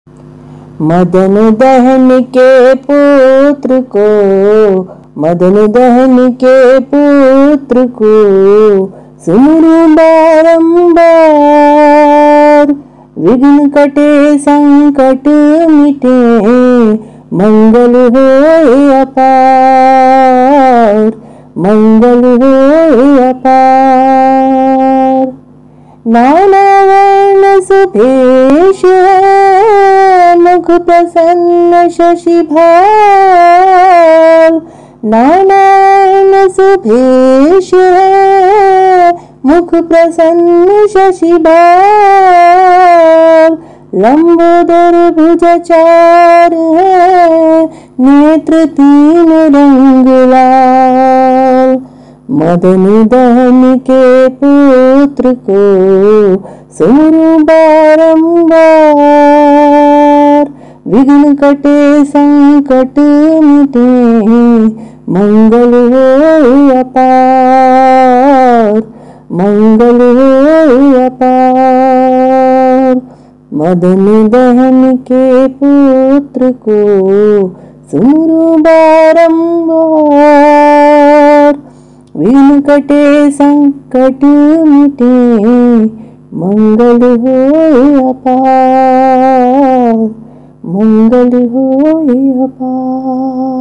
मदन दहन के पुत्र को, मदन दहन के पुत्र को सुमरू बारंबार। विघ्न कटे संकट मिटे, मंगल होए अपार, मंगल होए अपार। नाना वर्ण सुभेश है, मुख प्रसन्न शशि भाव। नाना वर्ण सुभेश है, मुख प्रसन्न शशि भाव। लंबोदर भुज चार है, नेत्र तीन रंग लाल। मदन दहन के पुत्र को सुमरू बारंबार। विघ्न कटे संकट मिटे, मंगल होए अपार, मंगल होए अपार। मदन दहन के पुत्र को सुमरू बारंबार। विघ्न कटे संकट मिटे, मंगल होए अपार, मंगल होए अपार।